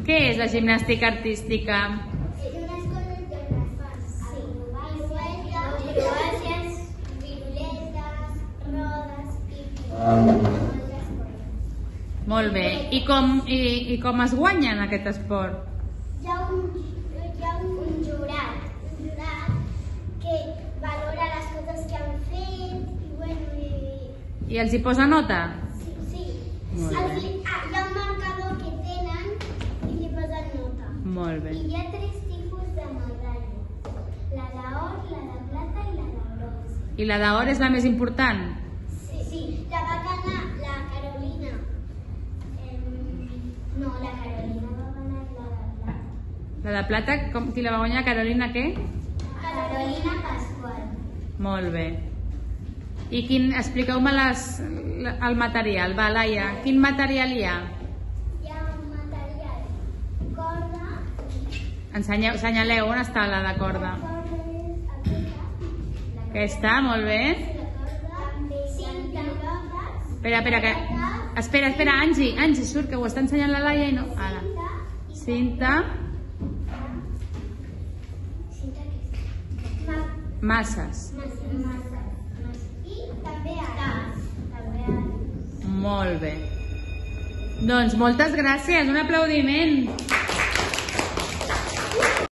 Què és la gimnàstica artística? Unes coses que les fas. Sí. Acrobàcies, piruletes, rodes i Molt bé. I com es guanya en aquest esport? Hi ha un jurat que valora les coses que han fet I els hi posa nota? Sí. Molt bé. Hi ha un marcador que tenen i li posen nota. Molt bé. I hi ha 3 tipus de medalles. La d'or, la de plata i la de bronze. I la d'or és la més important? Sí. La va ganar la Carolina. No, la Carolina va ganar la de plata. La de plata, qui la va guanyar? Carolina què? Carolina Pascual. Molt bé. I expliqueu-me el material. Va, Laia, quin material hi ha? Hi ha un material, corda. Assenyaleu, on està la de corda? La corda és aquesta. Aquesta, molt bé. Cinta, rodes. Espera, Angie, surt, que ho està ensenyant la Laia i no... Ara. Cinta. Masses. I també ares. Molt bé. Doncs moltes gràcies, un aplaudiment.